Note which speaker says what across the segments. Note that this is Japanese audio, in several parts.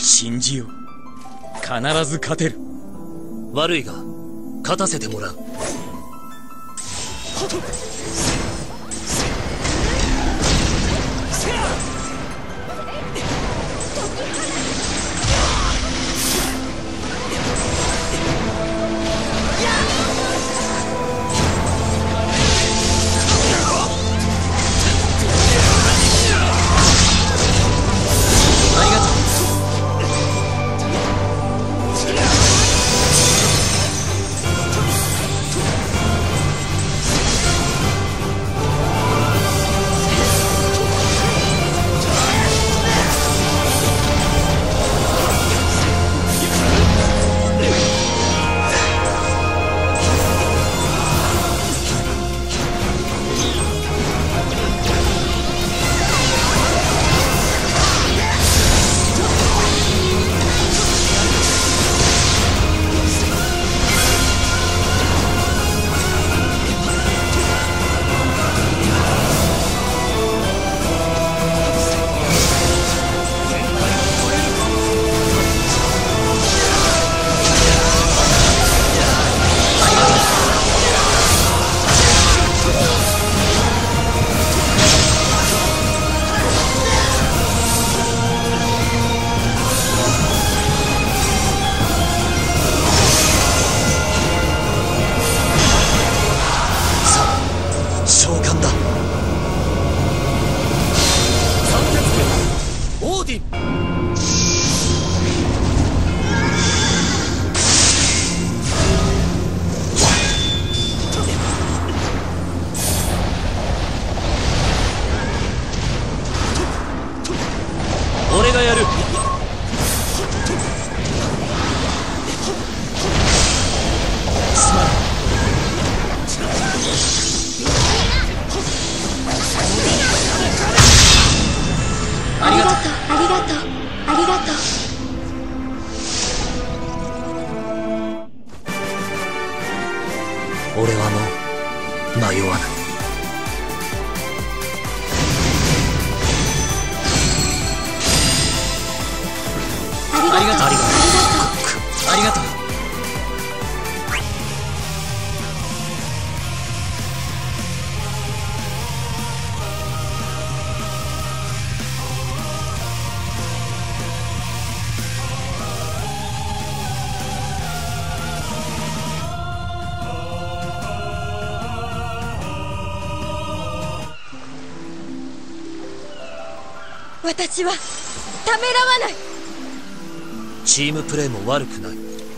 Speaker 1: 信じよう。必ず勝てる。
Speaker 2: 悪いが勝たせてもらう。俺がやる。すまん。
Speaker 3: ありがとう、ありがとう、ありがとう。
Speaker 2: 俺はもう迷わない。
Speaker 3: ありがとう、ありがとう、
Speaker 1: ありがとう。
Speaker 3: 私はためらわない。
Speaker 2: チームプレーも悪くない。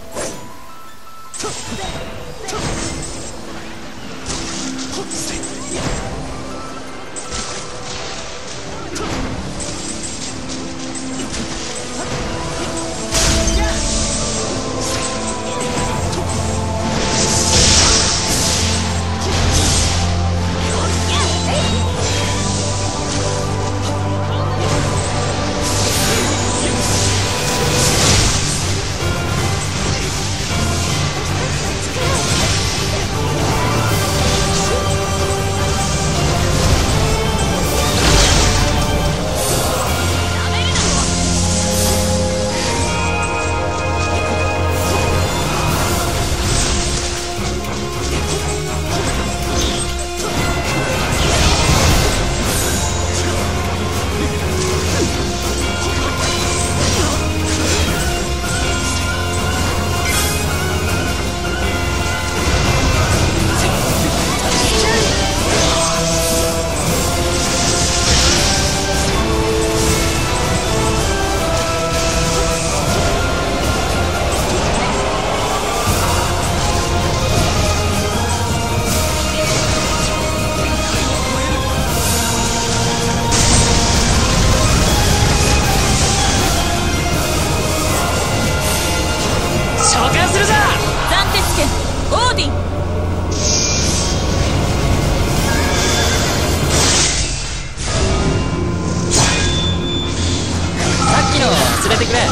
Speaker 1: 忘れてくれ。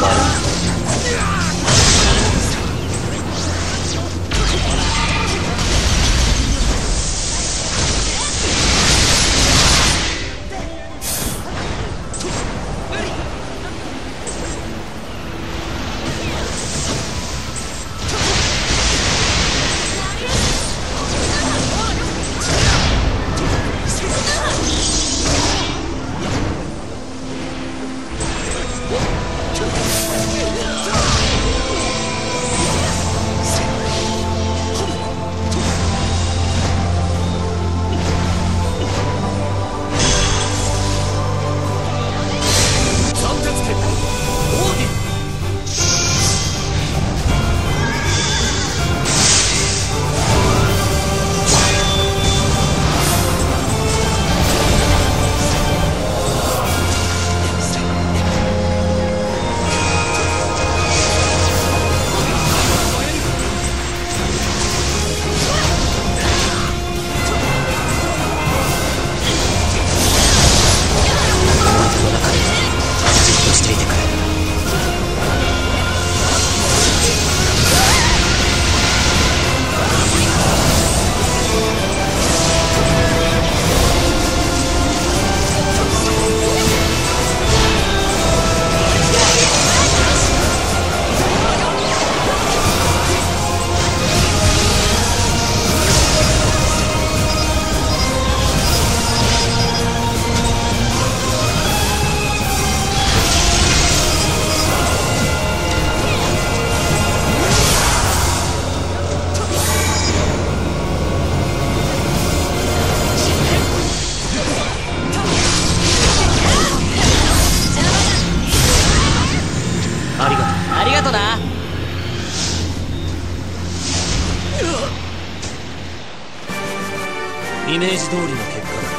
Speaker 2: イメージ通りの結果だ。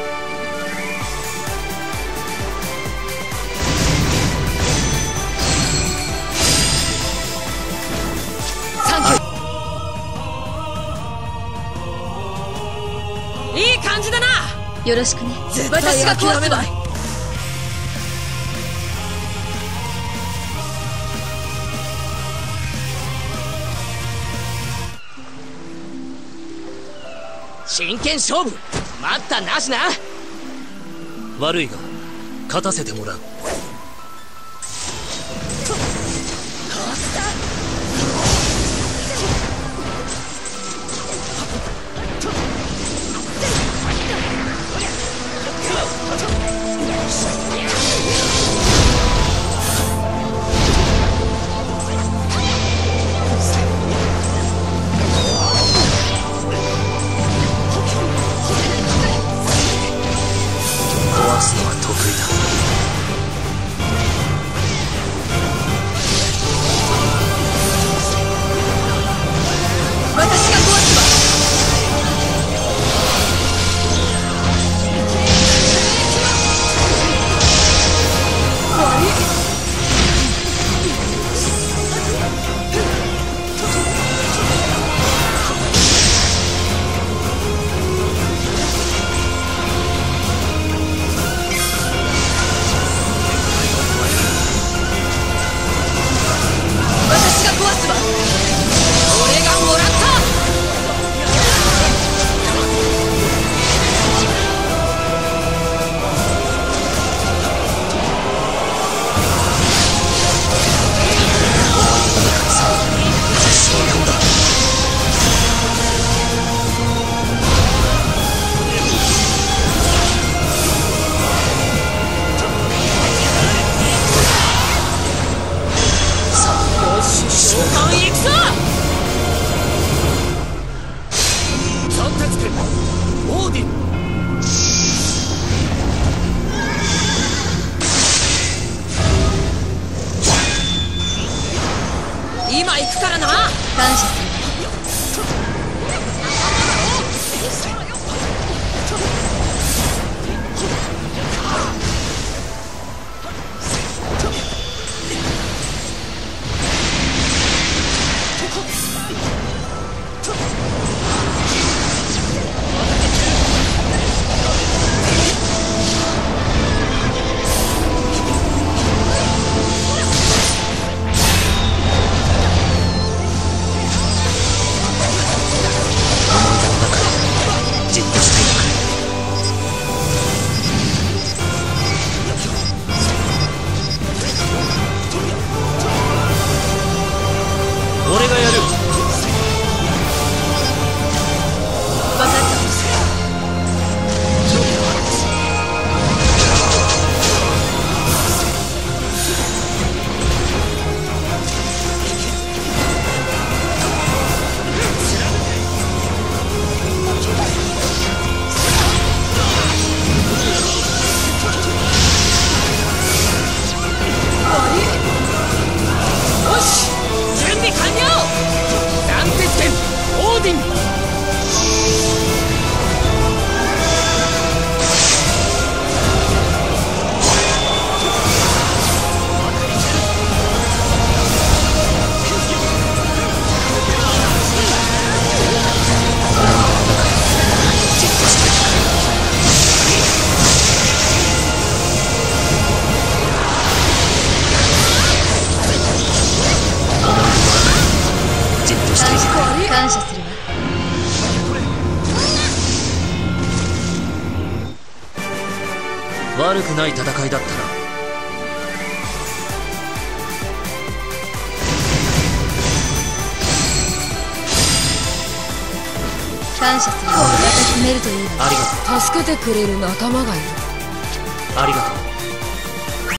Speaker 4: いい感じだな。
Speaker 3: よろしくね。
Speaker 4: 私が壊すわ。真剣勝負待ったなしな。
Speaker 2: 悪いが勝たせてもらう。壊すのは得意だ。
Speaker 4: 私が壊すわ。私が壊すわ。俺がもらった。召喚行くぞ。
Speaker 2: 三鉄拳オーディン。
Speaker 4: 今行くからな。
Speaker 3: 感謝する。
Speaker 2: じっとしていてくれ。俺がやる。
Speaker 4: 分かった。よし、準備完了。三鉄拳オーディン。
Speaker 2: じっとしていてくれ。じっとしていてくれ。
Speaker 3: 感謝するわ。
Speaker 2: 悪くない戦いだったな。
Speaker 3: 感謝するわ。また決めるといいわ。
Speaker 2: ありがとう。
Speaker 4: 助けてくれる仲間がいる。
Speaker 2: ありがとう。